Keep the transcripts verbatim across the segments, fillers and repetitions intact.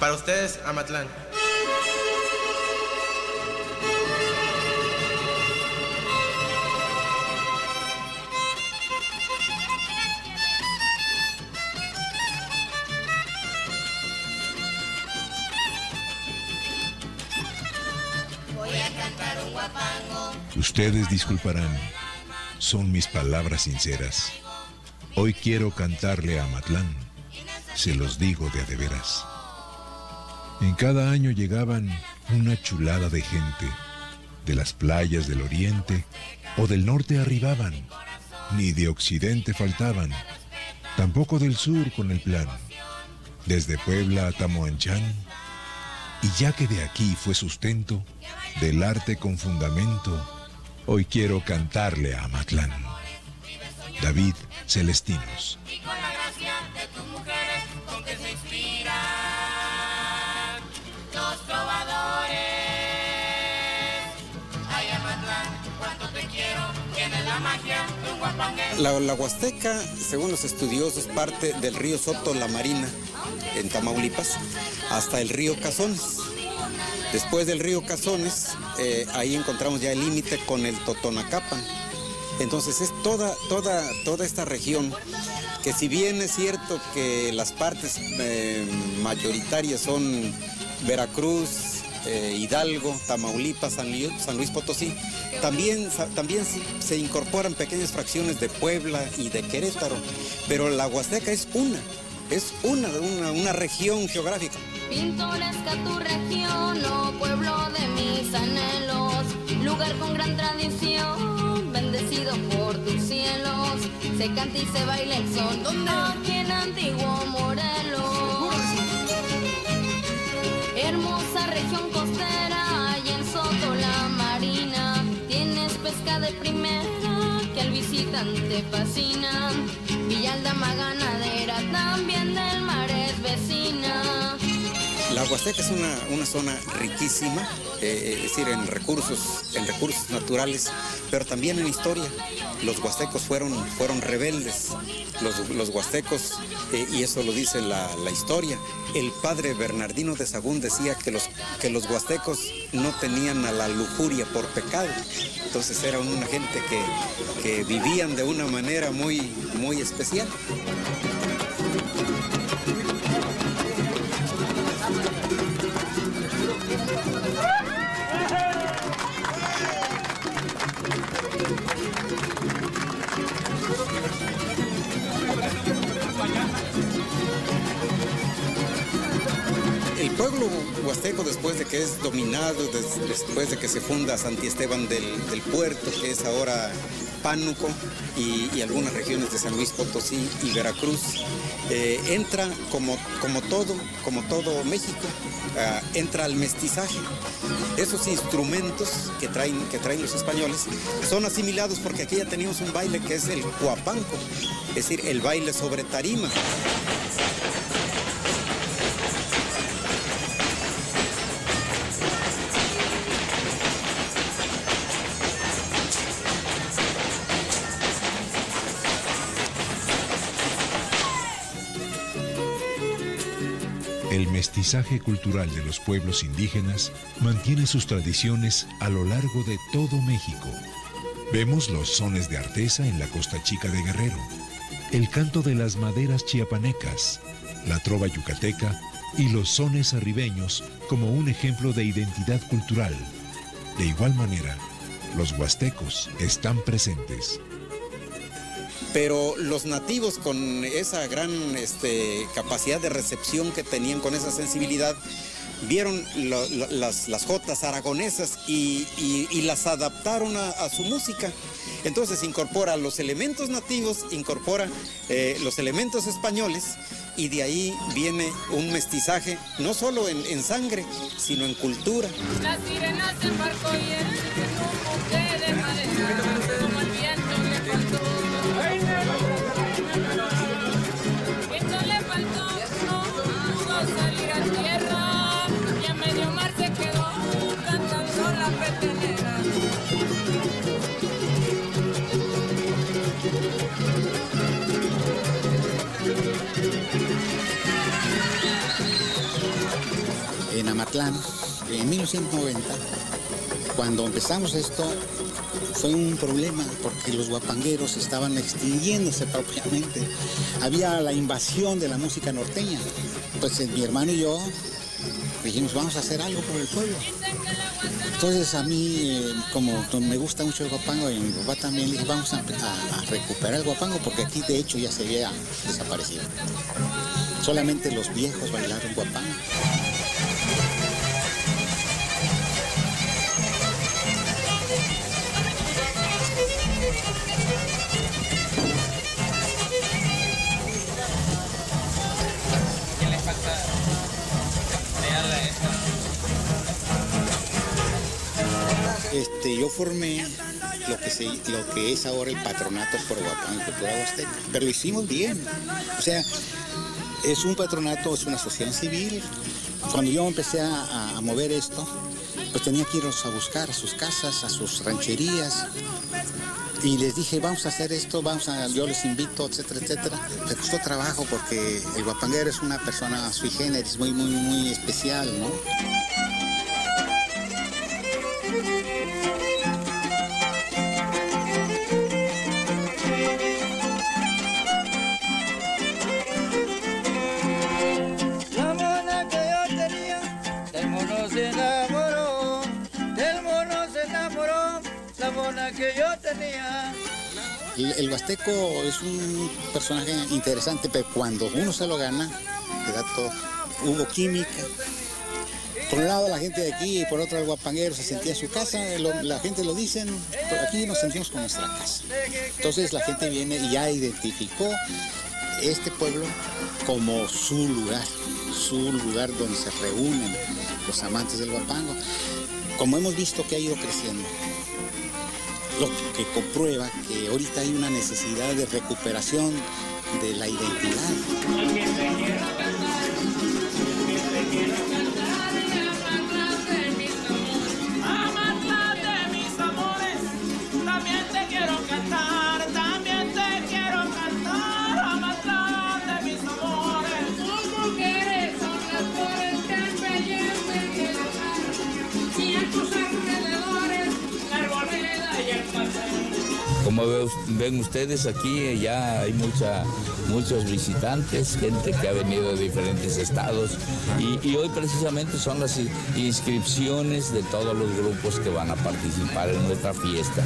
Para ustedes, Amatlán. Ustedes disculparán, son mis palabras sinceras. Hoy quiero cantarle a Amatlán, se los digo de a de veras. En cada año llegaban una chulada de gente, de las playas del oriente o del norte arribaban, ni de occidente faltaban, tampoco del sur con el plan, desde Puebla a Tamoanchán. Y ya que de aquí fue sustento del arte con fundamento, hoy quiero cantarle a Amatlán. David Celestinos. Y con la gracia de tus mujeres, con que se inspiran los trovadores. Ay, Amatlán, cuánto te quiero, tienes la magia de un guapanguero. La, la Huasteca, según los estudiosos, parte del río Soto La Marina, en Tamaulipas, hasta el río Cazones. Después del río Cazones, eh, ahí encontramos ya el límite con el Totonacapan. Entonces es toda, toda, toda esta región, que si bien es cierto que las partes eh, mayoritarias son Veracruz, eh, Hidalgo, Tamaulipas, San Luis, San Luis Potosí, también, también se incorporan pequeñas fracciones de Puebla y de Querétaro, pero la Huasteca es una, es una, una, una región geográfica. Pintoresca tu región, oh pueblo de mis anhelos, lugar con gran tradición, bendecido por tus cielos, se canta y se baila el son, ¿dónde? Aquí en Antiguo Morelos. Hermosa región costera, y en Soto La Marina, tienes pesca de primera, que al visitante fascina, Villaldama ganadera, también del mar es vecina. La Huasteca es una, una zona riquísima, eh, es decir, en recursos, en recursos naturales, pero también en historia. Los huastecos fueron, fueron rebeldes, los, los huastecos, eh, y eso lo dice la, la historia. El padre Bernardino de Sahagún decía que los, que los huastecos no tenían a la lujuria por pecado. Entonces era una gente que, que vivían de una manera muy, muy especial. El pueblo huasteco, después de que es dominado, des, después de que se funda Santiesteban del, del Puerto, que es ahora Pánuco, y, y algunas regiones de San Luis Potosí y Veracruz, eh, entra como, como todo, como todo México, uh, entra al mestizaje. Esos instrumentos que traen, que traen los españoles son asimilados porque aquí ya teníamos un baile que es el cuapanco, es decir, el baile sobre tarima. El mestizaje cultural de los pueblos indígenas mantiene sus tradiciones a lo largo de todo México. Vemos los sones de artesa en la Costa Chica de Guerrero, el canto de las maderas chiapanecas, la trova yucateca y los sones arribeños como un ejemplo de identidad cultural. De igual manera, los huastecos están presentes. Pero los nativos, con esa gran este, capacidad de recepción que tenían, con esa sensibilidad, vieron lo, lo, las, las jotas aragonesas y, y, y las adaptaron a, a su música. Entonces incorpora los elementos nativos, incorpora eh, los elementos españoles, y de ahí viene un mestizaje, no solo en, en sangre, sino en cultura. Las sirenas en barco y el humo que de madera, como el viento le faltó. Esto le faltó, no pudo salir a tierra, y a medio mar se quedó cantando la petenera. Amatlán, en mil novecientos noventa, cuando empezamos esto, fue un problema porque los guapangueros estaban extinguiéndose propiamente. Había la invasión de la música norteña. Pues mi hermano y yo dijimos, vamos a hacer algo por el pueblo. Entonces a mí, eh, como me gusta mucho el guapango, y a mi papá también, dije, vamos a, a, a recuperar el guapango, porque aquí de hecho ya se había desaparecido. Solamente los viejos bailaron guapango. ¿Qué le falta crearle esto? Este, yo formé lo que, se, lo que es ahora el Patronato por Guapango y Cultura Huasteca, pero lo hicimos bien. O sea, es un patronato, es una asociación civil. Cuando yo empecé a, a mover esto, pues tenía que irlos a buscar a sus casas, a sus rancherías. Y les dije, vamos a hacer esto, vamos a, yo les invito, etcétera, etcétera. Me costó trabajo porque el guapanguero es una persona sui generis, muy, muy, muy especial, ¿no? La mona que yo tenía, del mono se enamoró, del mono se enamoró, la mona que yo tenía. El, el huasteco es un personaje interesante, pero cuando uno se lo gana, le da todo. Hubo química. Por un lado la gente de aquí y por otro el guapanguero se sentía en su casa, lo, la gente lo dicen, pero aquí nos sentimos con nuestra casa. Entonces la gente viene y ya identificó este pueblo como su lugar, su lugar donde se reúnen los amantes del guapango. Como hemos visto que ha ido creciendo, lo que comprueba que ahorita hay una necesidad de recuperación de la identidad. Como ven ustedes, aquí ya hay mucha, muchos visitantes, gente que ha venido de diferentes estados y, y hoy precisamente son las inscripciones de todos los grupos que van a participar en nuestra fiesta.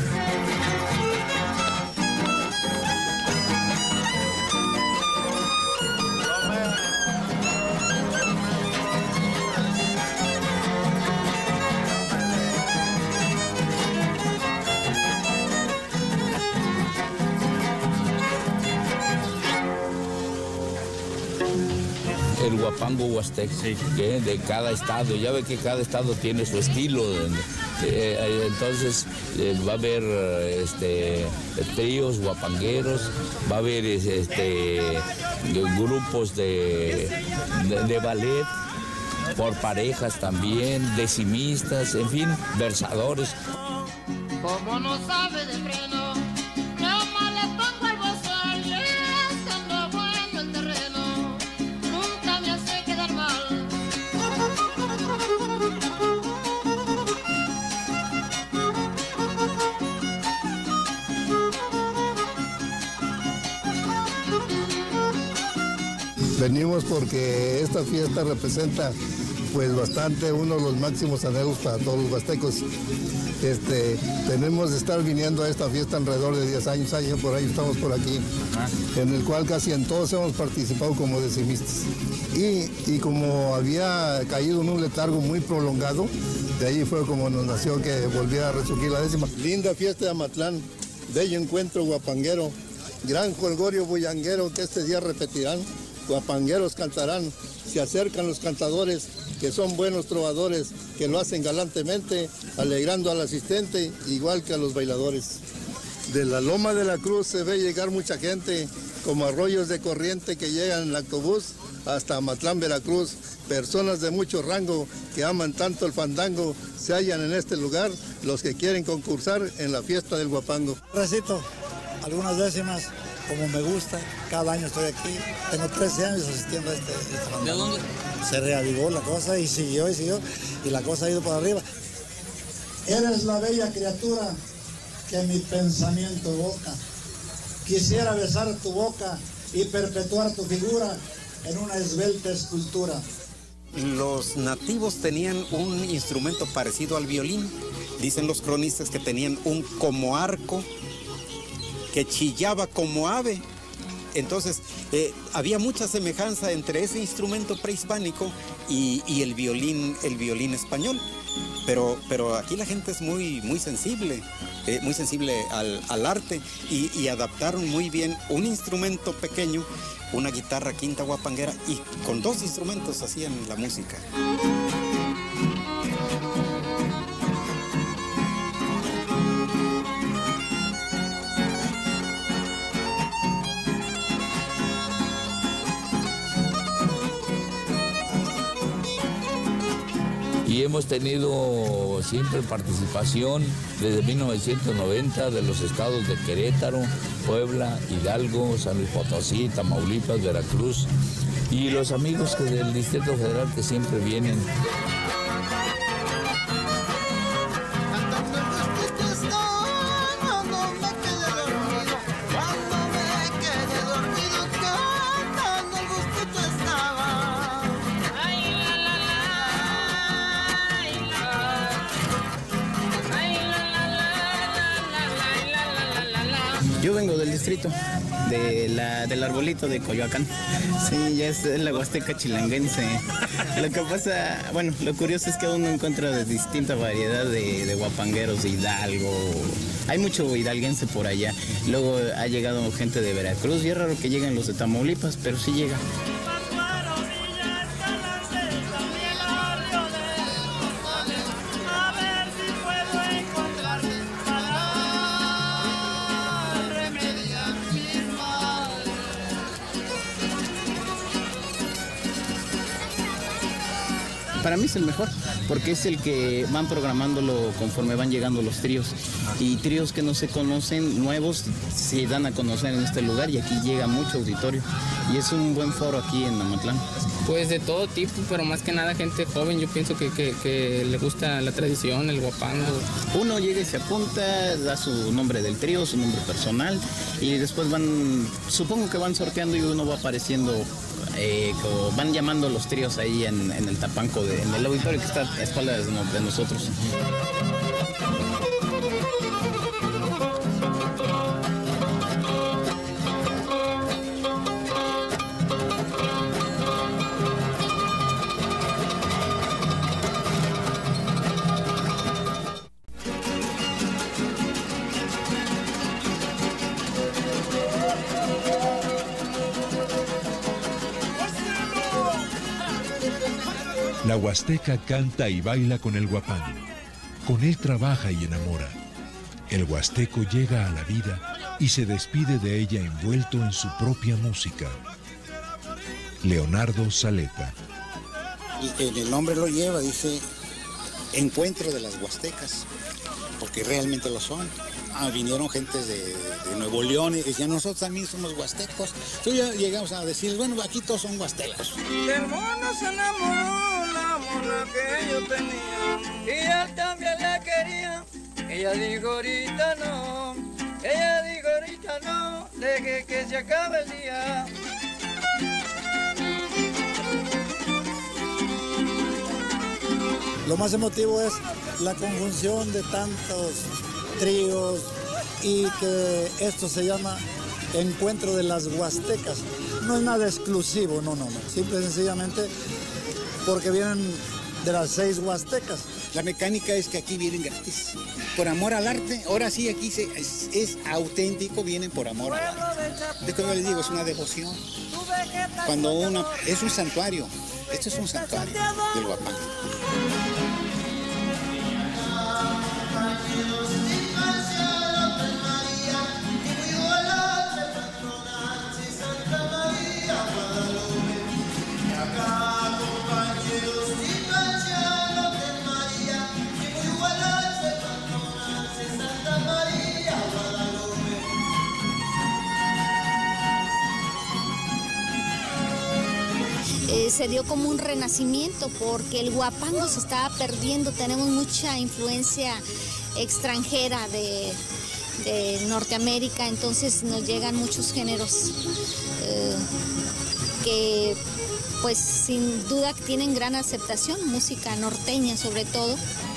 El guapango huasteco, sí, que de cada estado, ya ve que cada estado tiene su estilo, eh, entonces eh, va a haber este, tríos guapangueros, va a haber este, grupos de, de, de ballet, por parejas también, decimistas, en fin, versadores. Como no sabe de freno, no le pongo el bozal, estando bueno el terreno, nunca me hace quedar mal. Venimos porque esta fiesta representa pues bastante uno de los máximos anhelos para todos los huastecos. Este, tenemos de estar viniendo a esta fiesta alrededor de diez años, años por ahí estamos por aquí, en el cual casi en todos hemos participado como decimistas. Y, y como había caído en un letargo muy prolongado, de ahí fue como nos nació que volviera a resurgir la décima. Linda fiesta de Amatlán, bello encuentro guapanguero, gran jolgorio bullanguero que este día repetirán, guapangueros cantarán, se acercan los cantadores, que son buenos trovadores, que lo hacen galantemente, alegrando al asistente, igual que a los bailadores. De la Loma de la Cruz se ve llegar mucha gente, como arroyos de corriente que llegan en el autobús hasta Amatlán, Veracruz. Personas de mucho rango que aman tanto el fandango, se hallan en este lugar los que quieren concursar en la fiesta del guapango. Recito algunas décimas, como me gusta, cada año estoy aquí, tengo trece años asistiendo a este, este fandango. ¿De dónde? se reavivó la cosa y siguió y siguió y la cosa ha ido para arriba. Eres la bella criatura que mi pensamiento evoca. Quisiera besar tu boca y perpetuar tu figura en una esbelta escultura. Los nativos tenían un instrumento parecido al violín. Dicen los cronistas que tenían un como arco que chillaba como ave. Entonces, eh, había mucha semejanza entre ese instrumento prehispánico y, y el violín, el violín español. Pero, pero aquí la gente es muy, muy sensible, eh, muy sensible al, al arte y, y adaptaron muy bien un instrumento pequeño, una guitarra quinta guapanguera, y con dos instrumentos hacían la música. Y hemos tenido siempre participación desde mil novecientos noventa de los estados de Querétaro, Puebla, Hidalgo, San Luis Potosí, Tamaulipas, Veracruz y los amigos que del Distrito Federal que siempre vienen. Yo vengo del distrito, de la, del arbolito de Coyoacán. Sí, ya es la Huasteca chilanguense. Lo que pasa, bueno, lo curioso es que uno encuentra de distinta variedad de, de guapangueros de Hidalgo. Hay mucho hidalguense por allá. Luego ha llegado gente de Veracruz y es raro que lleguen los de Tamaulipas, pero sí llega. Para mí es el mejor, porque es el que van programándolo conforme van llegando los tríos. Y tríos que no se conocen, nuevos, se dan a conocer en este lugar y aquí llega mucho auditorio. Y es un buen foro aquí en Amatlán. Pues de todo tipo, pero más que nada gente joven, yo pienso que, que, que le gusta la tradición, el guapango. Uno llega y se apunta, da su nombre del trío, su nombre personal y después van, supongo que van sorteando y uno va apareciendo, eh, como van llamando los tríos ahí en, en el tapanco, de, en el auditorio que está a espaldas de, de nosotros. La huasteca canta y baila con el guapango. Con él trabaja y enamora. El huasteco llega a la vida y se despide de ella envuelto en su propia música. Leonardo Saleta. Y el nombre lo lleva, dice, encuentro de las huastecas, porque realmente lo son. Ah, vinieron gentes de, de Nuevo León y decían, nosotros también somos huastecos. Entonces ya llegamos a decir, bueno, aquí todos son huastecos. Del mono se enamoró la mona que yo tenía y él también la quería. Ella dijo ahorita no, ella dijo ahorita no, deje que se acabe el día. Lo más emotivo es la conjunción de tantos tríos y que esto se llama Encuentro de las Huastecas. No es nada exclusivo, no, no, no. Simple y sencillamente porque vienen de las seis Huastecas. La mecánica es que aquí vienen gratis. Por amor al arte, ahora sí aquí se, es, es auténtico, vienen por amor al arte. De como les digo, es una devoción. Cuando uno, es un santuario, este es un santuario del guapango. eh, se dio como un renacimiento porque el huapango se estaba perdiendo. Tenemos mucha influencia extranjera de, de Norteamérica, entonces nos llegan muchos géneros eh, que pues sin duda tienen gran aceptación, música norteña sobre todo.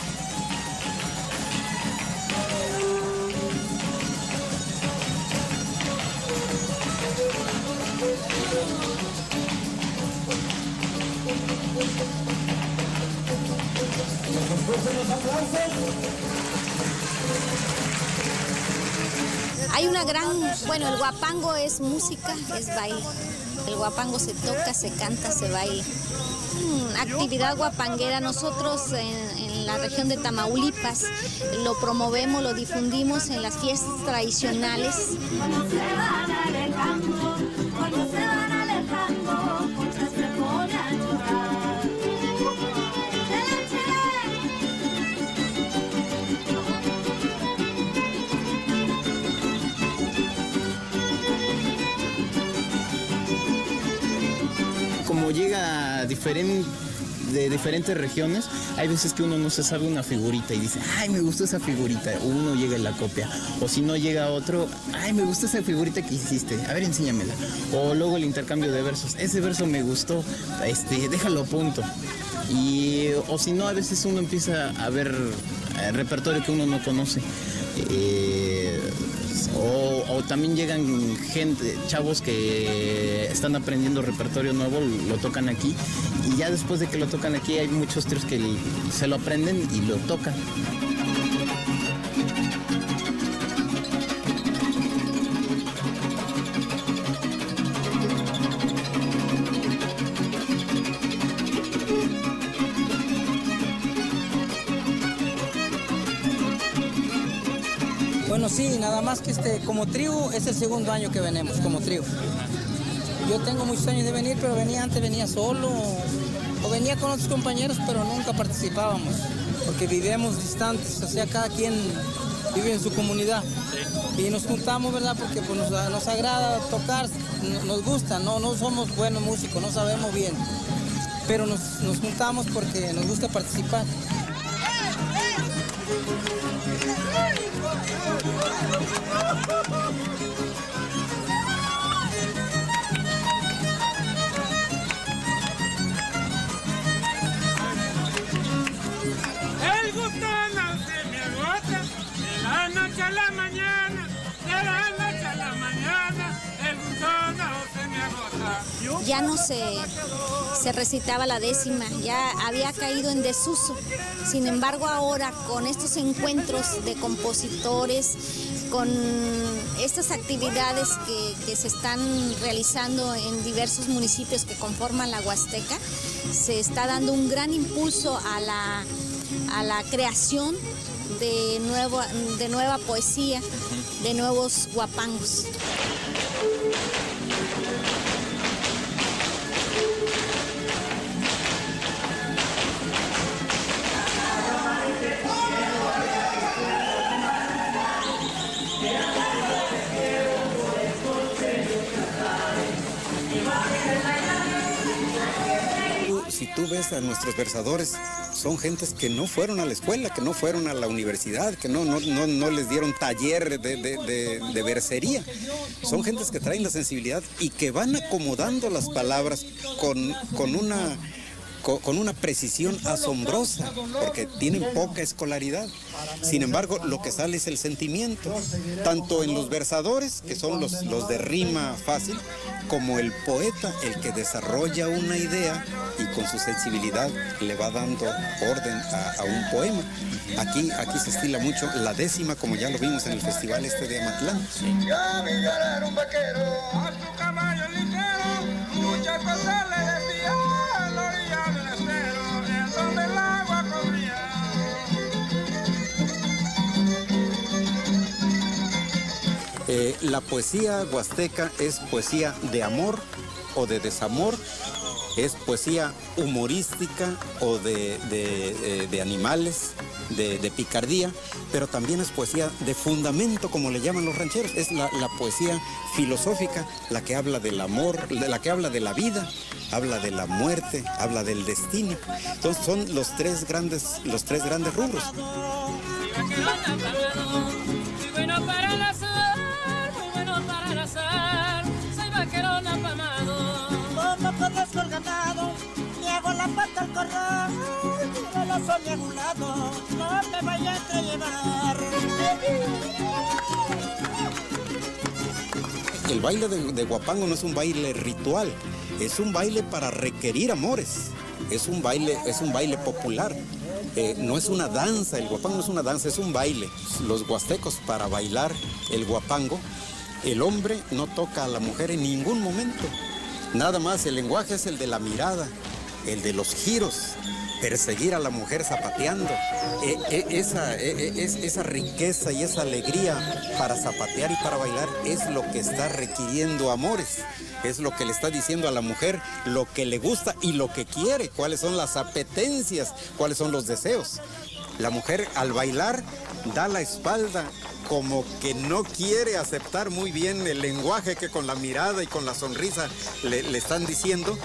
Hay una gran, bueno, el huapango es música, es baile. El huapango se toca, se canta, se baila. Hmm, actividad huapanguera, nosotros en, en la región de Tamaulipas lo promovemos, lo difundimos en las fiestas tradicionales. Cuando se van alejando, cuando se van alejando, muchas se ponen a llorar. Como llega diferente, de diferentes regiones, hay veces que uno no se sabe una figurita y dice, ay, me gustó esa figurita, uno llega en la copia, o si no llega otro, ay, me gustó esa figurita que hiciste, a ver, enséñamela, o luego el intercambio de versos, ese verso me gustó, este, déjalo a punto, y, o si no, a veces uno empieza a ver eh, repertorio que uno no conoce, eh, O, o también llegan gente, chavos que están aprendiendo repertorio nuevo, lo tocan aquí y ya después de que lo tocan aquí hay muchos tríos que se lo aprenden y lo tocan. Bueno, sí, nada más que este, como trío, es el segundo año que venimos como trío. Yo tengo muchos años de venir, pero venía antes, venía solo, o venía con otros compañeros, pero nunca participábamos, porque vivimos distantes, o sea, cada quien vive en su comunidad. Y nos juntamos, ¿verdad? Porque pues, nos, nos agrada tocar, nos gusta, no, no somos buenos músicos, no sabemos bien, pero nos, nos juntamos porque nos gusta participar. El gusto no se me agota, de la noche a la mañana, de la noche a la mañana, el gusto no se me agota. Ya no se, se recitaba la décima, ya había caído en desuso. Sin embargo, ahora con estos encuentros de compositores, con estas actividades que, que se están realizando en diversos municipios que conforman la Huasteca, se está dando un gran impulso a la, a la creación de, nuevo, de nueva poesía, de nuevos huapangos. Si tú ves a nuestros versadores, son gentes que no fueron a la escuela, que no fueron a la universidad, que no, no, no, no les dieron taller de, de, de, de versería. Son gentes que traen la sensibilidad y que van acomodando las palabras con, con una... con una precisión asombrosa, porque tienen poca escolaridad. Sin embargo, lo que sale es el sentimiento, tanto en los versadores, que son los, los de rima fácil, como el poeta, el que desarrolla una idea y con su sensibilidad le va dando orden a, a un poema. Aquí, aquí se estila mucho la décima, como ya lo vimos en el festival este de Amatlán. Ya mi era un vaquero, a su caballo ligero, muchas cosas le decía a la orilla de un estero, en donde el agua corría. Eh, la poesía huasteca es poesía de amor o de desamor, es poesía humorística o de, de, de, de animales, de, de picardía, pero también es poesía de fundamento, como le llaman los rancheros. Es la, la poesía filosófica, la que habla del amor, de la que habla de la vida, habla de la muerte, habla del destino. Entonces son los tres grandes, los tres grandes rubros. Muy bueno para el azar, muy bueno para el azar, soy vaquerón apamado. Como conozco el ganado, me hago la pata al corral, tiro la sonia a un lado, no me vayas a llevar. El baile de, de Huapango no es un baile ritual, es un baile para requerir amores, es un baile, es un baile popular. Eh, no es una danza, el huapango no es una danza, es un baile. Los huastecos, para bailar el huapango, el hombre no toca a la mujer en ningún momento. Nada más, el lenguaje es el de la mirada, el de los giros, perseguir a la mujer zapateando. Eh, eh, esa, eh, es, esa riqueza y esa alegría para zapatear y para bailar es lo que está requiriendo amores. Es lo que le está diciendo a la mujer, lo que le gusta y lo que quiere, cuáles son las apetencias, cuáles son los deseos. La mujer al bailar da la espalda como que no quiere aceptar muy bien el lenguaje que con la mirada y con la sonrisa le, le están diciendo.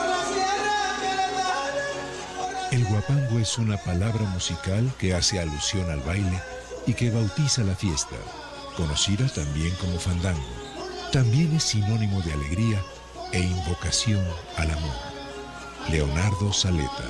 El huapango es una palabra musical que hace alusión al baile y que bautiza la fiesta, conocida también como fandango. También es sinónimo de alegría e invocación al amor. Leonardo Saleta.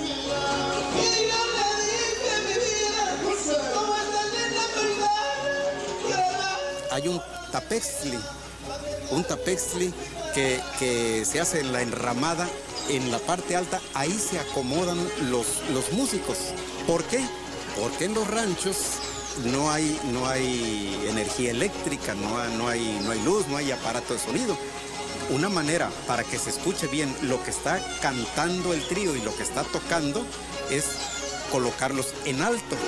Hay un tapexli, un tapexli que, que se hace en la enramada, en la parte alta, ahí se acomodan los, los músicos. ¿Por qué? Porque en los ranchos no hay, no hay energía eléctrica, no hay, no, hay, no hay luz, no hay aparato de sonido. Una manera para que se escuche bien lo que está cantando el trío y lo que está tocando es colocarlos en alto.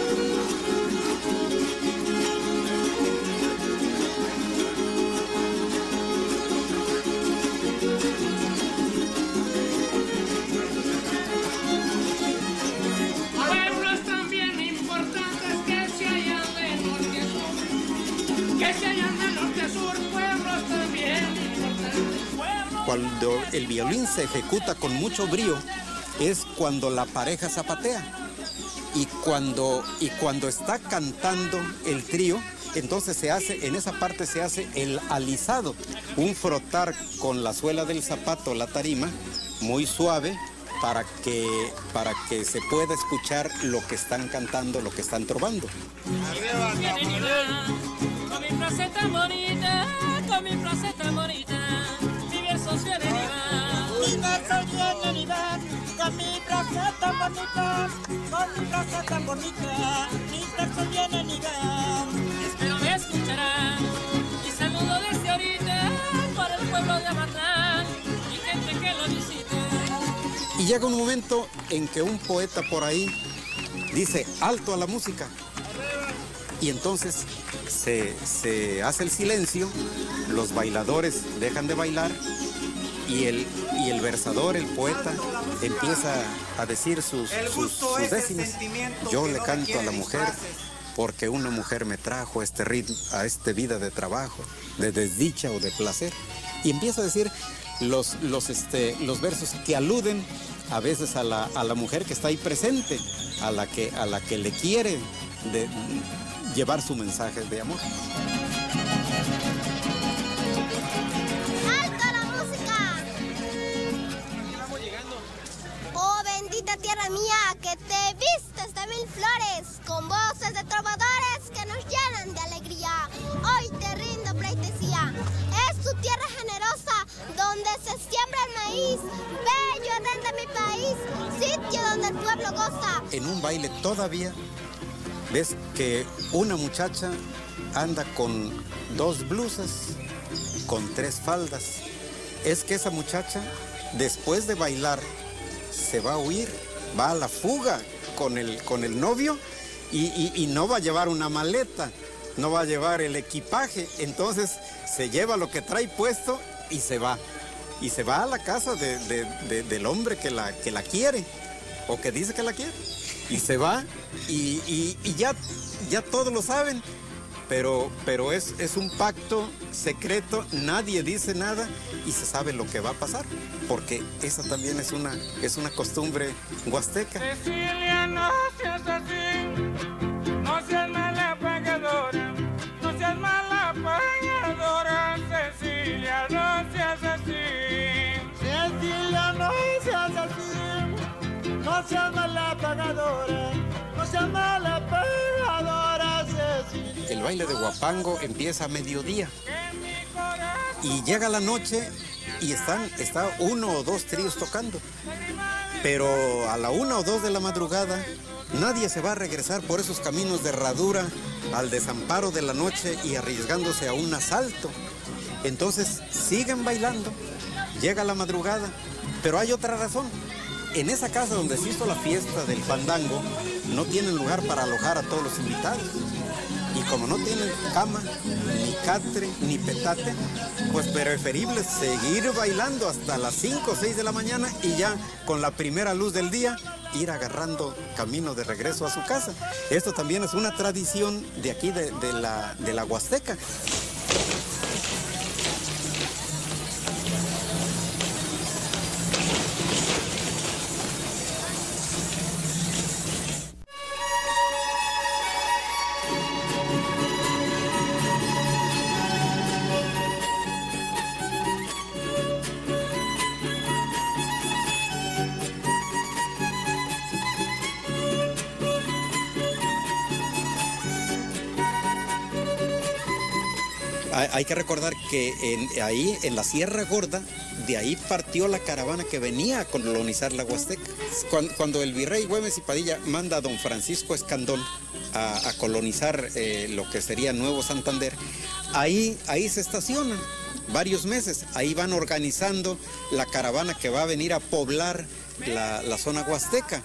Cuando el violín se ejecuta con mucho brío es cuando la pareja zapatea y cuando, y cuando está cantando el trío, entonces se hace, en esa parte se hace el alisado, un frotar con la suela del zapato, la tarima, muy suave para que, para que se pueda escuchar lo que están cantando, lo que están trovando. Con mi frase tan bonita, con mi frase tan bonita, mi verso viene y va. Mi verso viene y va, con mi frase tan bonita, con mi frase tan bonita, mi verso viene y va. Espero me escucharán y saludo desde ahorita para el pueblo de Amatlán y gente que lo visite. Y llega un momento en que un poeta por ahí dice alto a la música. Y entonces se, se hace el silencio, los bailadores dejan de bailar y el, y el versador, el poeta, empieza a decir sus, sus, sus décimas. Yo le canto a la mujer porque una mujer me trajo a este ritmo, a esta vida de trabajo, de desdicha o de placer. Y empieza a decir los, los, este, los versos que aluden a veces a la, a la mujer que está ahí presente, a la que, a la que le quiere de, llevar su mensaje de amor. ¡Alto a la música! Vamos llegando. Oh, bendita tierra mía, que te vistes de mil flores, con voces de trovadores que nos llenan de alegría. Hoy te rindo pleitesía. Es tu tierra generosa, donde se siembra el maíz, bello Edén de mi país, sitio donde el pueblo goza. En un baile todavía ves que una muchacha anda con dos blusas, con tres faldas. Es que esa muchacha, después de bailar, se va a huir, va a la fuga con el, con el novio y, y, y no va a llevar una maleta, no va a llevar el equipaje. Entonces se lleva lo que trae puesto y se va. Y se va a la casa de, de, de, del hombre que la, que la quiere o que dice que la quiere. y se va y, y, y ya, ya todos lo saben, pero, pero es, es un pacto secreto, nadie dice nada y se sabe lo que va a pasar, porque esa tambi't es una, es una costumbre huasteca. Cecilia, no seas así, no seas mala pagadora, no seas mala pagadora, Cecilia, no seas así. Cecilia, no seas así, no seas mala pagadora, no seas mala pagadora, Cecilia. El baile de Huapango empieza a mediodía y llega la noche y están, está uno o dos tríos tocando, pero a la una o dos de la madrugada nadie se va a regresar por esos caminos de herradura al desamparo de la noche y arriesgándose a un asalto. Entonces siguen bailando, llega la madrugada, pero hay otra razón. En esa casa donde se hizo la fiesta del fandango no tienen lugar para alojar a todos los invitados. Y como no tienen cama, ni catre, ni petate, pues preferible seguir bailando hasta las cinco o seis de la mañana y ya con la primera luz del día ir agarrando camino de regreso a su casa. Esto también es una tradición de aquí, de, de, la, de la Huasteca. Hay que recordar que en, ahí, en la Sierra Gorda, de ahí partió la caravana que venía a colonizar la Huasteca. Cuando, cuando el virrey Güemes y Padilla manda a don Francisco Escandón a, a colonizar eh, lo que sería Nuevo Santander, ahí, ahí se estacionan varios meses. Ahí van organizando la caravana que va a venir a poblar la, la zona huasteca.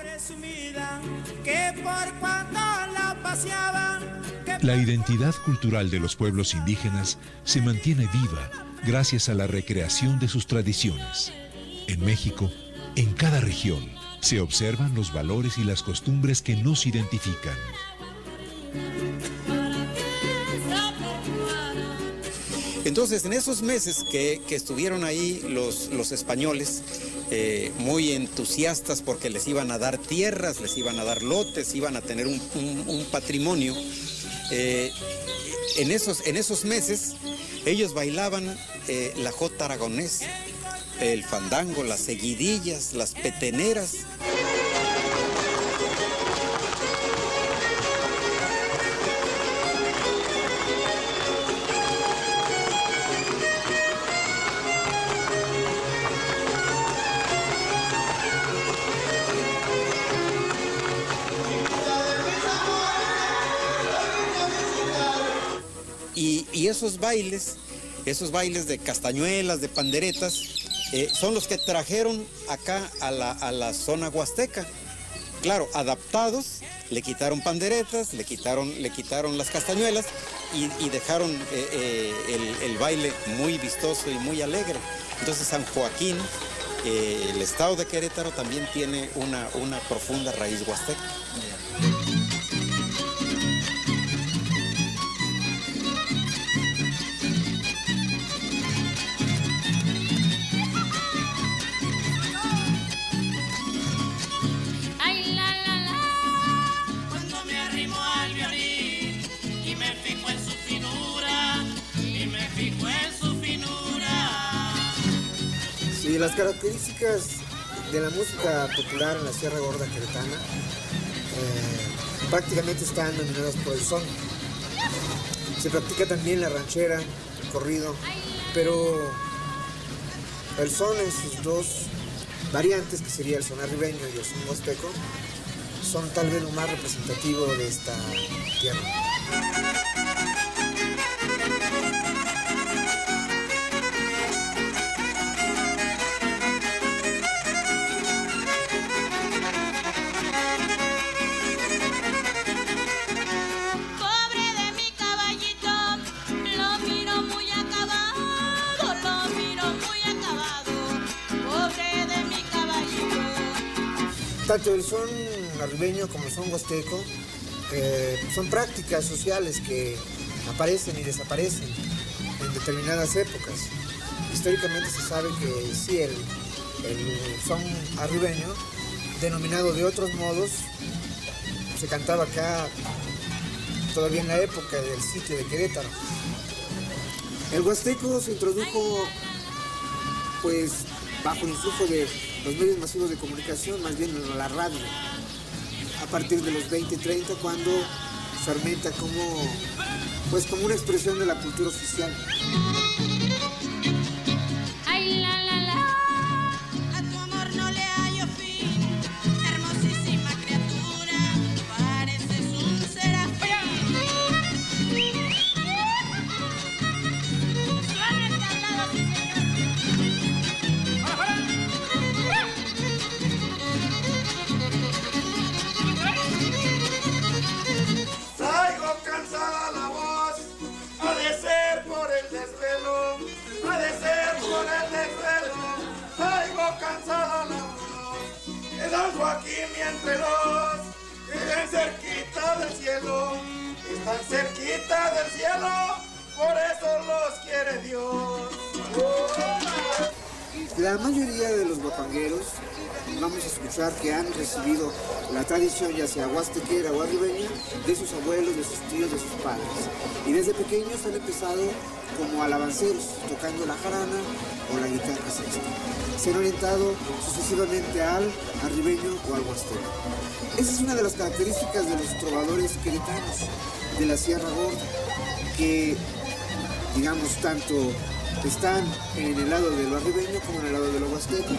La identidad cultural de los pueblos indígenas se mantiene viva gracias a la recreación de sus tradiciones. En México, en cada región, se observan los valores y las costumbres que nos identifican. Entonces, en esos meses que, que estuvieron ahí los, los españoles, eh, muy entusiastas porque les iban a dar tierras, les iban a dar lotes, iban a tener un, un, un patrimonio, eh, en, esos, en esos meses ellos bailaban eh, la jota aragonés, el fandango, las seguidillas, las peteneras. Y, y esos bailes, esos bailes de castañuelas, de panderetas, eh, son los que trajeron acá a la, a la zona huasteca. Claro, adaptados, le quitaron panderetas, le quitaron, le quitaron las castañuelas y, y dejaron eh, eh, el, el baile muy vistoso y muy alegre. Entonces San Joaquín, eh, el estado de Querétaro, también tiene una, una profunda raíz huasteca. Y las características de la música popular en la Sierra Gorda queretana eh, prácticamente están dominadas por el son. Se practica también la ranchera, el corrido, pero el son en sus dos variantes, que sería el son arribeño y el son huasteco, son tal vez lo más representativo de esta tierra. Tanto el son arribeño como el son huasteco eh, son prácticas sociales que aparecen y desaparecen en determinadas épocas. Históricamente se sabe que sí, el, el son arribeño, denominado de otros modos, se cantaba acá todavía en la época del sitio de Querétaro. El huasteco se introdujo pues bajo el influjo de los medios masivos de comunicación, más bien la radio, a partir de los veinte treinta, cuando fermenta como, pues, como una expresión de la cultura oficial. Ay, la, la, la. A tu amor no le hallo fin, hermosísima criatura, pareces un serafín. Suena el tablado, sí, Traigo cansada la voz, ha de ser por el desvelo, ha de ser por el desvelo. Traigo cansada la voz, el don Joaquín y entre los que viven cerquita del cielo, están cerquita del cielo, por eso los quiere Dios. La mayoría de los guapangueros vamos a escuchar que han recibido la tradición, ya sea huastequera o arribeña, de sus abuelos, de sus tíos, de sus padres. Y desde pequeños han empezado como alabanceros, tocando la jarana o la guitarra sexta. Se han orientado sucesivamente al arribeño o al huasteco. Esa es una de las características de los trovadores queretanos de la Sierra Gorda, que, digamos, tanto están en el lado de lo arribeño como en el lado de lo huasteco.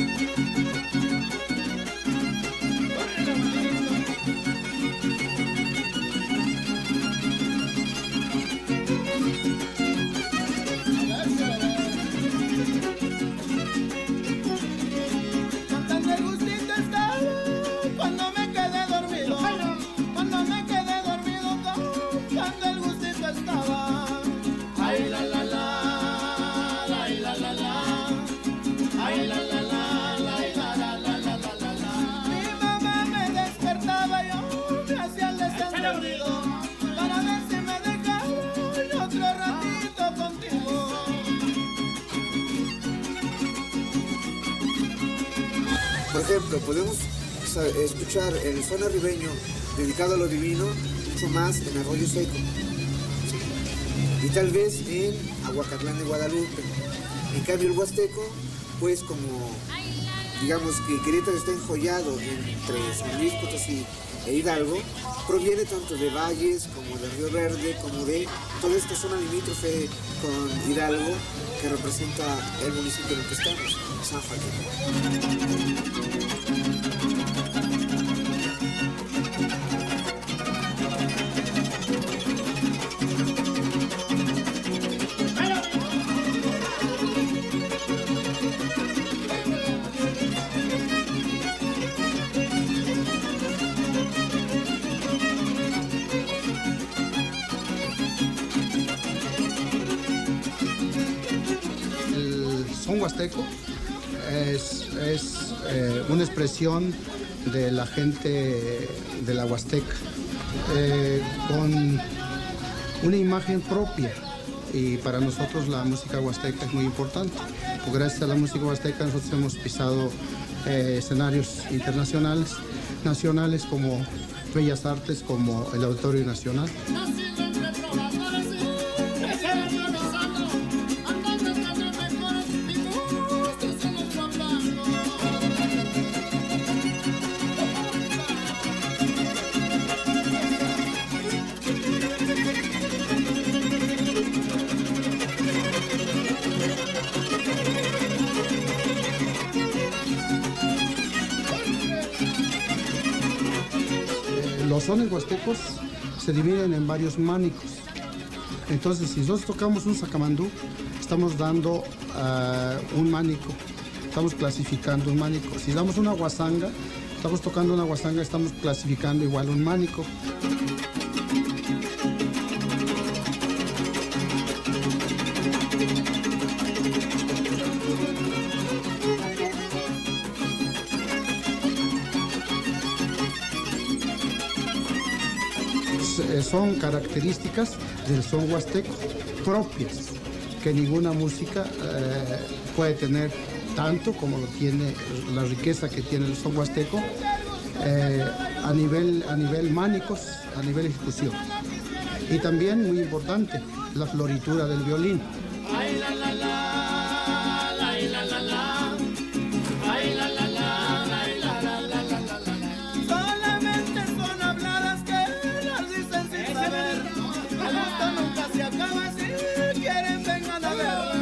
Cantando el gustito estaba cuando me quedé dormido, cuando me quedé dormido, cantando el gustito estaba. Ay, la, la, la, ay, la, la, la, ay, la, la, la, la, ay, la, la, la, la, la, la, la. Mi mamá me despertaba, yo me hacía el desentendido, para ver si me dejaba otro ratito contigo. Por ejemplo, podemos escuchar el son arribeño dedicado a lo divino mucho más en Arroyo Seco, y tal vez en Aguacatlán de Guadalupe. En cambio el huasteco, pues como digamos que Querétaro está enjollado entre San Luis Potosí e Hidalgo, proviene tanto de valles como de Río Verde, como de toda esta zona limítrofe con Hidalgo, que representa el municipio en el que estamos, San Joaquín. Son huasteco es, es eh, una expresión de la gente de la Huasteca, eh, con una imagen propia, y para nosotros la música huasteca es muy importante, porque gracias a la música huasteca nosotros hemos pisado eh, escenarios internacionales, nacionales, como Bellas Artes, como el Auditorio Nacional. Los sones huastecos se dividen en varios mánicos. Entonces, si nosotros tocamos un sacamandú, estamos dando uh, un mánico, estamos clasificando un mánico. Si damos una guasanga, estamos tocando una guasanga, estamos clasificando igual un mánico. son características del son huasteco, propias, que ninguna música eh, puede tener tanto como lo tiene la riqueza que tiene el son huasteco eh, a nivel, a nivel mánicos, a nivel ejecución. Y también, muy importante, la floritura del violín. Ay, la, la, la, ay, la, la, la, ay, la, la, la, ay, la, la, la, la, la, la. Solamente son habladas que las dicen sin saber. El gusto nunca se acaba, si quieren vengan a ver.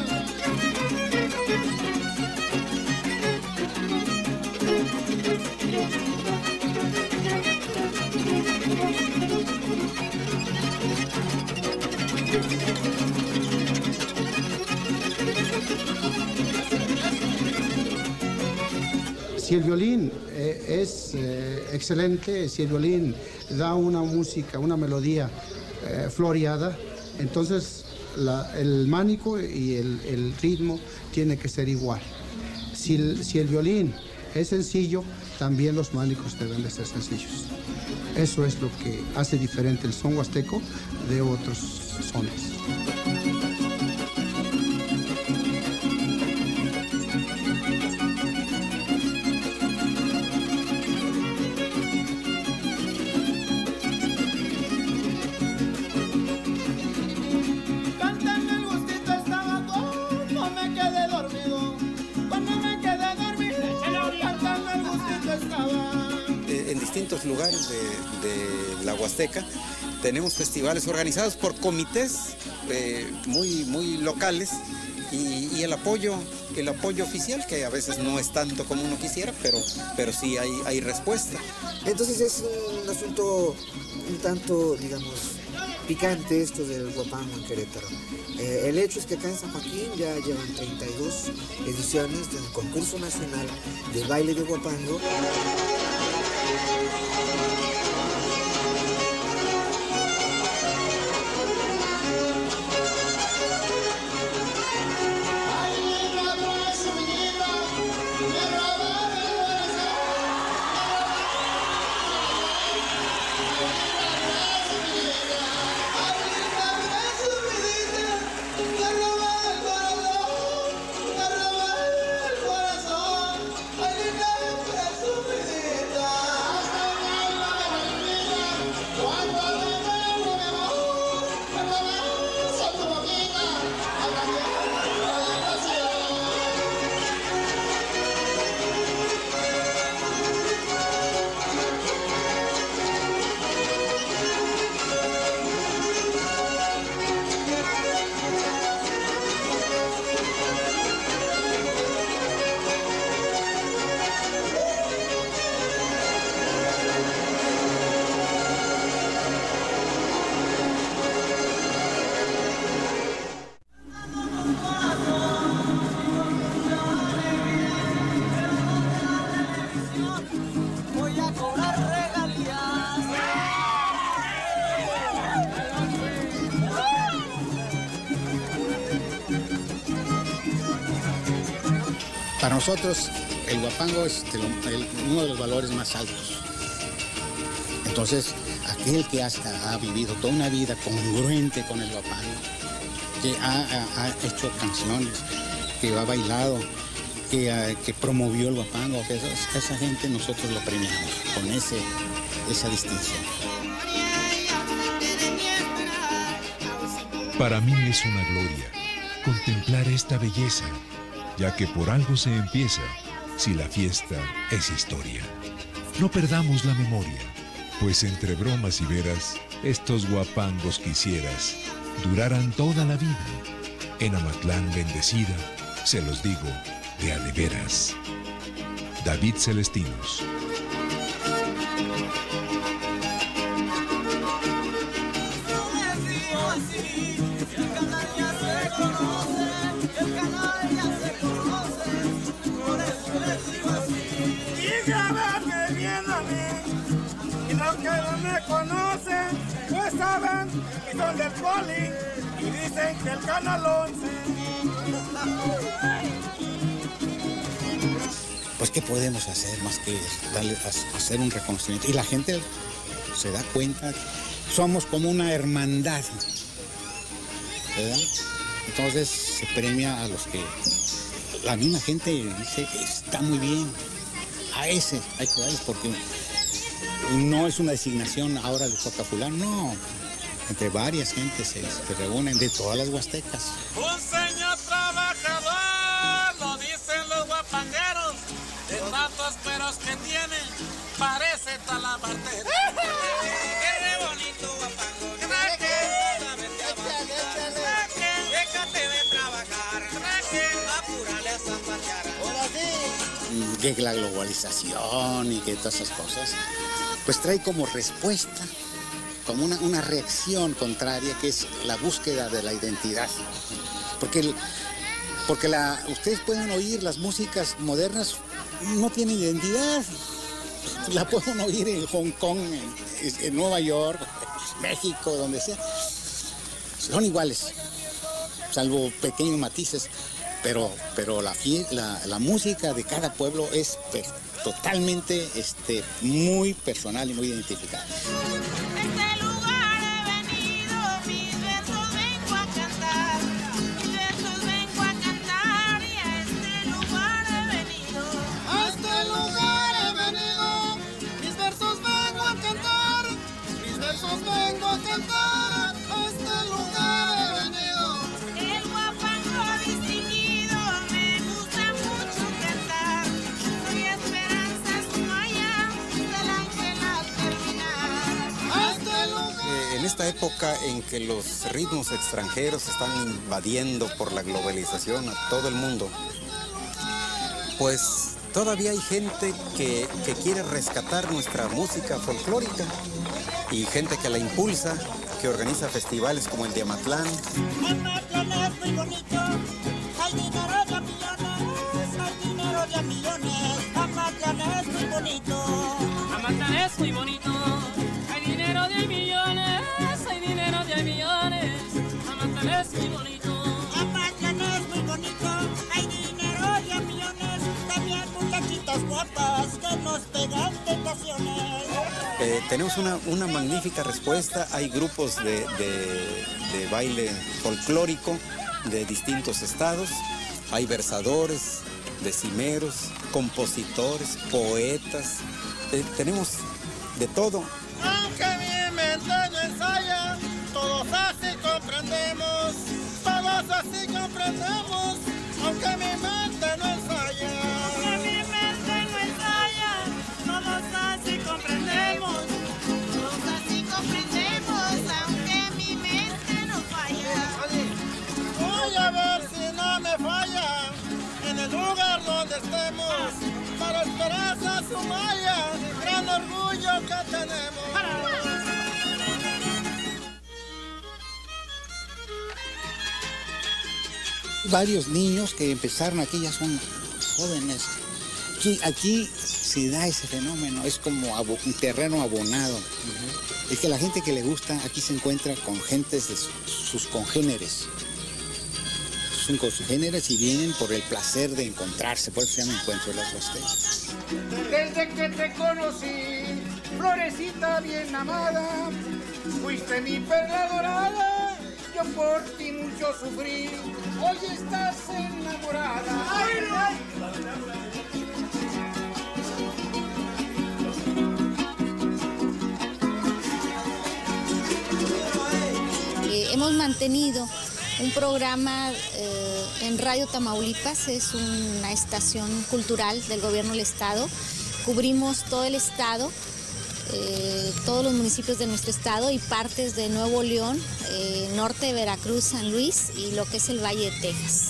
Si el violín eh, es eh, excelente, si el violín da una música, una melodía eh, floreada, entonces la, el mánico y el, el ritmo tiene que ser igual. Si el, si el violín es sencillo, también los mánicos deben de ser sencillos. Eso es lo que hace diferente el son huasteco de otros sones. Lugares de, de la Huasteca tenemos festivales organizados por comités eh, muy, muy locales y, y el apoyo el apoyo oficial, que a veces no es tanto como uno quisiera, pero, pero sí hay, hay respuesta. Entonces es un asunto un tanto, digamos, picante esto del guapango en Querétaro. Eh, el hecho es que acá en San Joaquín ya llevan treinta y dos ediciones del concurso nacional del baile de guapango. Para nosotros el guapango es el, uno de los valores más altos. Entonces, aquel que hasta ha vivido toda una vida congruente con el guapango, que ha, ha, ha hecho canciones, que ha bailado, que, ha, que promovió el guapango, que esa, esa gente nosotros lo premiamos con ese, esa distinción. Para mí es una gloria contemplar esta belleza, ya que por algo se empieza, si la fiesta es historia. No perdamos la memoria, pues entre bromas y veras, estos guapangos quisieras duraran toda la vida. En Amatlán bendecida, se los digo de a de veras. David Celestinos. Pues saben que son del poli y dicen que el canal once. Pues ¿qué podemos hacer más que darle, hacer un reconocimiento? Y la gente se da cuenta, somos como una hermandad, ¿verdad? Entonces se premia a los que la misma gente dice que está muy bien. A ese hay que darles porque no es una designación ahora de toca fulano, no. Entre varias gentes se, se reúnen de todas las huastecas. Un señor trabajador, lo dicen los guapangueros, de tantos peros que tiene, parece talabartero. ¡Qué bonito guapango! Déjate de trabajar, apúrale a zapatear. Que la globalización y que todas esas cosas, pues trae como respuesta, como una, una reacción contraria, que es la búsqueda de la identidad. Porque, el, porque la, ustedes pueden oír las músicas modernas, no tienen identidad. La pueden oír en Hong Kong, en, en Nueva York, México, donde sea. Son iguales, salvo pequeños matices. Pero, pero la, la, la música de cada pueblo es per, totalmente este, muy personal y muy identificada. Este lugar he venido, mis versos vengo a cantar, mis versos vengo a cantar y a este lugar he venido. A este lugar he venido, mis versos vengo a cantar, mis versos vengo a cantar, a este lugar he venido. El guapango distinguido me gusta mucho cantar, soy Esperanza Sumaya del ángel al terminar. A este lugar. Eh, en esta época en que los ritmos extranjeros están invadiendo por la globalización a todo el mundo, pues todavía hay gente que, que quiere rescatar nuestra música folclórica y gente que la impulsa, que organiza festivales como el de Amatlán. Amatlán es muy bonito, hay dinero de a millones, hay dinero de a millones. Amatlán es muy bonito. Amatlán es muy bonito, hay dinero de millones, hay dinero de millones. Amatlán es muy bonito. Amatlán es muy bonito, hay dinero de a millones. También muchachitas guapas que nos pegan tentaciones. Eh, tenemos una, una magnífica respuesta. Hay grupos de, de, de baile folclórico de distintos estados. Hay versadores, decimeros, compositores, poetas. Eh, tenemos de todo. Aunque mi mente no ensaya, todos así comprendemos, todos así comprendemos, aunque mi mente no ensaya. Aunque mi mente no ensaya, todos así comprendemos, todos así comprendemos, aunque mi mente no falla. Voy a ver si no me falla, en el lugar donde estemos, para Esperanza Sumaya, gran orgullo que tenemos. Varios niños que empezaron aquí ya son jóvenes. Aquí, aquí se da ese fenómeno, es como abo, un terreno abonado. Uh-huh. Es que la gente que le gusta aquí se encuentra con gentes de su, sus congéneres. Son congéneres y vienen por el placer de encontrarse, por eso se llama Encuentro de las Huastecas. Desde que te conocí, florecita bien amada, fuiste mi perla dorada, yo por ti mucho sufrí, hoy estás enamorada. ¡Ay, ay! Eh, hemos mantenido un programa eh, en Radio Tamaulipas, es una estación cultural del gobierno del estado. Cubrimos todo el estado, eh, todos los municipios de nuestro estado y partes de Nuevo León, eh, norte de Veracruz, San Luis y lo que es el Valle de Texas.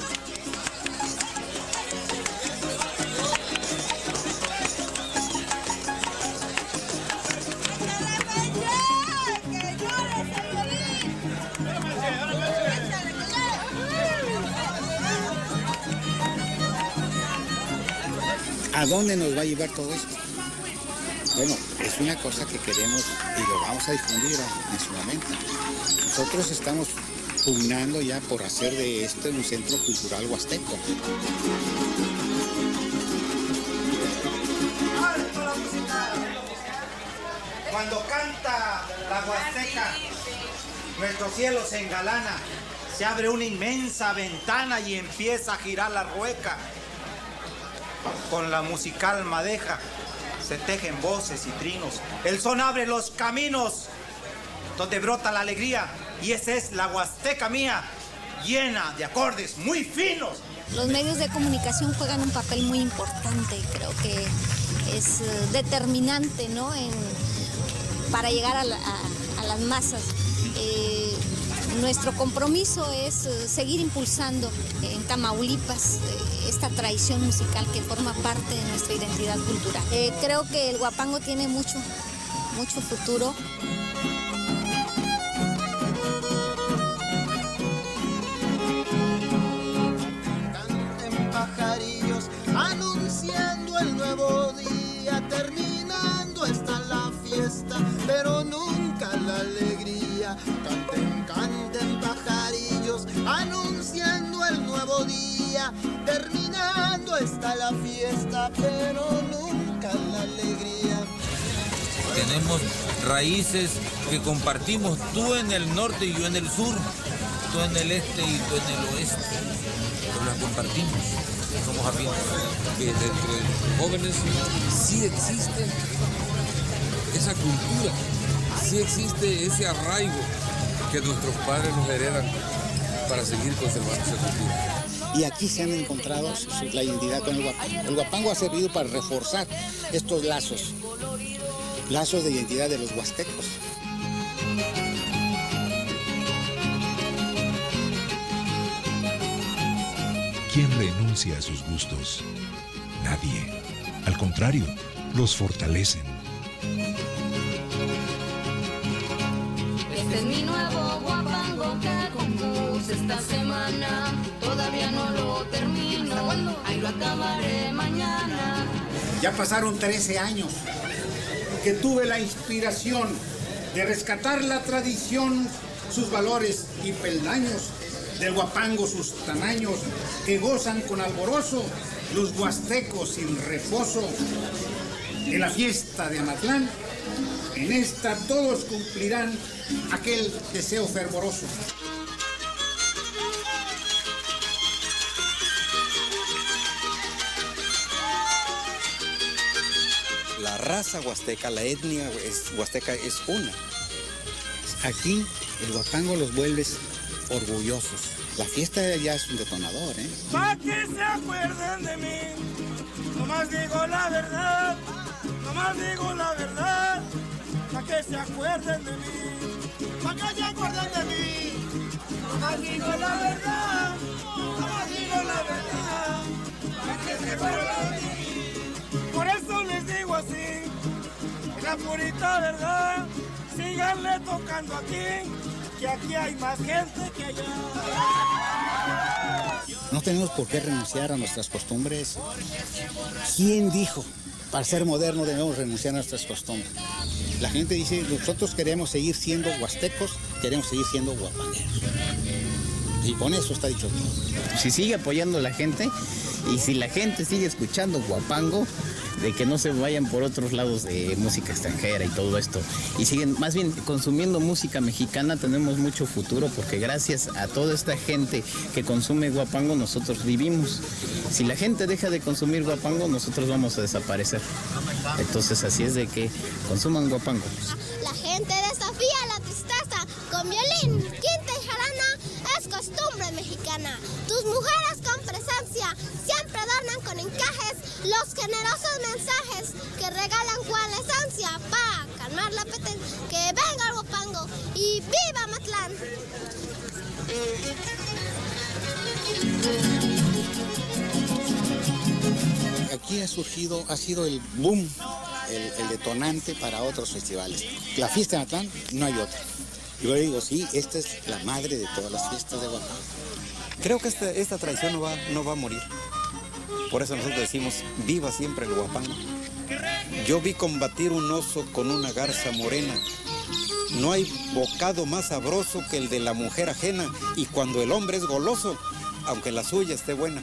¿A dónde nos va a llevar todo esto? Bueno, es una cosa que queremos y lo vamos a difundir en su momento. Nosotros estamos pugnando ya por hacer de este un centro cultural huasteco. Cuando canta la huasteca, nuestro cielo se engalana, se abre una inmensa ventana y empieza a girar la rueca. Con la musical madeja se tejen voces y trinos. El son abre los caminos donde brota la alegría, y esa es la huasteca mía, llena de acordes muy finos. Los medios de comunicación juegan un papel muy importante, creo que es determinante, ¿no? En, para llegar a, la, a, a las masas. Eh, nuestro compromiso es eh, seguir impulsando en Tamaulipas eh, esta tradición musical que forma parte de nuestra identidad cultural. Eh, creo que el huapango tiene mucho, mucho futuro. Canten pajarillos anunciando el nuevo día, terminando está la fiesta, pero nunca la alegría. Canten, canten pajarillos anunciando el nuevo día, terminando está la fiesta, pero nunca la alegría. Tenemos raíces que compartimos, tú en el norte y yo en el sur, tú en el este y tú en el oeste, pero las compartimos, somos afines. Que entre los jóvenes sí existe esa cultura, sí existe ese arraigo que nuestros padres nos heredan para seguir conservando esa cultura. Y aquí se han encontrado su, su, la identidad con el huapango. El huapango ha servido para reforzar estos lazos, lazos de identidad de los huastecos. ¿Quién renuncia a sus gustos? Nadie. Al contrario, los fortalecen. Este es mi nuevo huapango que compuse esta semana. Todavía no lo termino, ahí lo acabaré mañana. Ya pasaron trece años que tuve la inspiración de rescatar la tradición, sus valores y peldaños del huapango, sus tamaños que gozan con alborozo los huastecos sin reposo. En la fiesta de Amatlán, en esta todos cumplirán aquel deseo fervoroso. La raza huasteca, la etnia es, huasteca es una. Aquí el huapango los vuelves orgullosos. La fiesta ya es un detonador, ¿eh? Pa' que se acuerden de mí, nomás digo la verdad, nomás digo la verdad, pa' que se acuerden de mí, pa' que se acuerden de mí, nomás digo la verdad, nomás digo la verdad, pa' que se acuerden de mí. Por eso les digo así, la purita verdad, síganle tocando aquí, que aquí hay más gente que allá. No tenemos por qué renunciar a nuestras costumbres. ¿Quién dijo? Para ser moderno debemos renunciar a nuestras costumbres. La gente dice, nosotros queremos seguir siendo huastecos, queremos seguir siendo huapangueros. Y con eso está dicho todo. Si sigue apoyando la gente y si la gente sigue escuchando huapango, de que no se vayan por otros lados de música extranjera y todo esto, y siguen más bien consumiendo música mexicana, tenemos mucho futuro, porque gracias a toda esta gente que consume huapango, nosotros vivimos. Si la gente deja de consumir huapango, nosotros vamos a desaparecer. Entonces así es de que consuman huapango. La gente desafía la tristeza con violín, quinta y jarana, es costumbre mexicana. Tus mujeres con presencia siempre adornan con encajes los generosos mensajes que regalan cual esencia para calmar la apetencia. Que venga el huapango y viva Amatlán. Aquí ha surgido, ha sido el boom, el, el detonante para otros festivales. La fiesta de Amatlán no hay otra. Yo digo, sí, esta es la madre de todas las fiestas de huapango. Creo que esta, esta tradición no va, no va a morir. Por eso nosotros decimos, viva siempre el huapango. Yo vi combatir un oso con una garza morena. No hay bocado más sabroso que el de la mujer ajena. Y cuando el hombre es goloso, aunque la suya esté buena.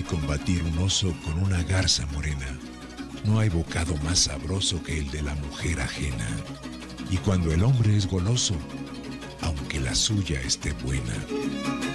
combatir un oso con una garza morena. No hay bocado más sabroso que el de la mujer ajena. Y cuando el hombre es goloso, aunque la suya esté buena,